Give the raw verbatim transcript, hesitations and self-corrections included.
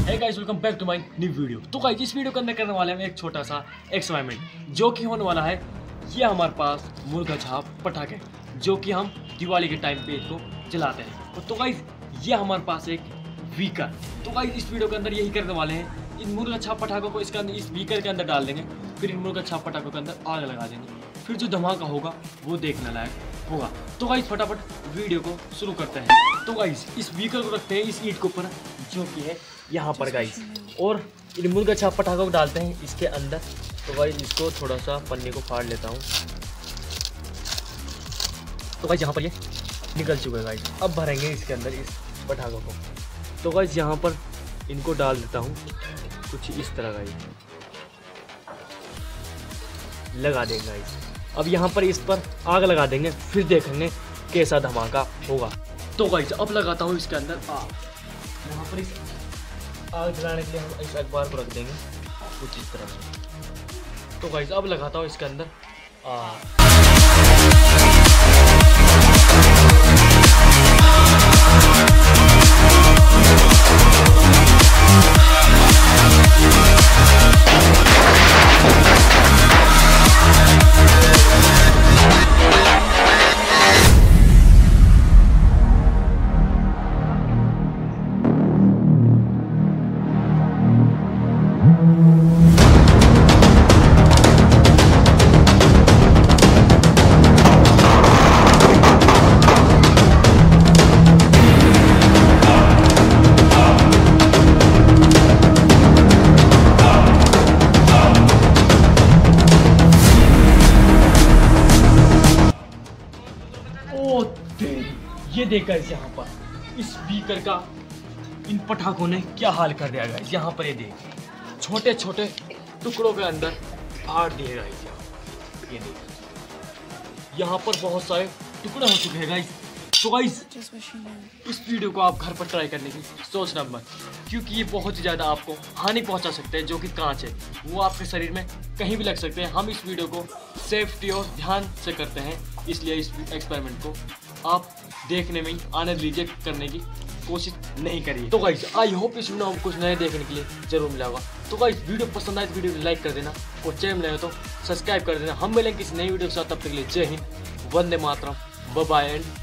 Hey guys, welcome back to my new video. तो guys, इस video के अंदर करने वाले हम एक छोटा सा एक्सपेरिमेंट जो कि होने वाला है। ये हमारे पास मुर्गा छाप पटाखे जो कि हम दिवाली के टाइम पे इसको जलाते हैं। तो गाइस, ये हमारे पास एक वीकर। तो गाइस, इस वीडियो के अंदर यही करने वाले हैं। इन मुर्गा छाप पटाखों को इसके अंदर इस वीकर के अंदर डाल देंगे, फिर इन मुर्गा छाप पटाखों के अंदर आग लगा देंगे, फिर जो धमाका होगा वो देखने लायक होगा। तो गाइस, फटाफट वीडियो को शुरू करते हैं। तो गाइस, इस व्हीकल को रखते हैं इस ईंट के ऊपर जो कि है यहाँ पर गाइस, और इन मुर्गा छाप पटाखों को डालते हैं इसके अंदर। तो गाइस, इसको थोड़ा सा पन्नी को फाड़ लेता हूँ। तो गाइस, यहाँ पर ये निकल चुका है गाइस। अब भरेंगे इसके अंदर इस पटाखों को। तो गाइस, यहाँ पर इनको डाल देता हूँ कुछ इस तरह गाइस, लगा देंगे गाइस। अब यहाँ पर इस पर आग लगा देंगे, फिर देखेंगे कैसा धमाका होगा। तो गाइस, अब लगाता हूँ इसके अंदर आग। यहाँ पर इस आग जलाने के लिए हम इस अखबार को रख देंगे कुछ इस तरह से। तो गाइस, अब लगाता हूँ इसके अंदर आग। ये देखा इस यहाँ पर इस बीकर का इन पटाखों ने क्या हाल कर दिया गाइस। यहाँ पर ये देख, छोटे छोटे टुकड़ों के अंदर फाड़ दिए गाइस। ये देख, यहाँ पर बहुत सारे टुकड़े हो चुके हैं गाइस। तो गाइस, इस वीडियो को आप घर पर ट्राई करने की सोचना मत, क्योंकि ये बहुत ही ज़्यादा आपको हानि पहुंचा सकते हैं। जो कि कांच है वो आपके शरीर में कहीं भी लग सकते हैं। हम इस वीडियो को सेफ्टी और ध्यान से करते हैं, इसलिए इस एक्सपेरिमेंट को आप देखने में ही आनंद लीजिए, करने की कोशिश नहीं करिए। तो गाइस, आई होप इस वीडियो में कुछ नए देखने के लिए जरूर मिला होगा। तो गाइस, वीडियो पसंद आए तो वीडियो को लाइक कर देना और चैनल में तो सब्सक्राइब कर देना। हम मिलेंगे किसी नई वीडियो के साथ, तब तक के लिए जय हिंद, वंदे मातरम, बाय बाय एंड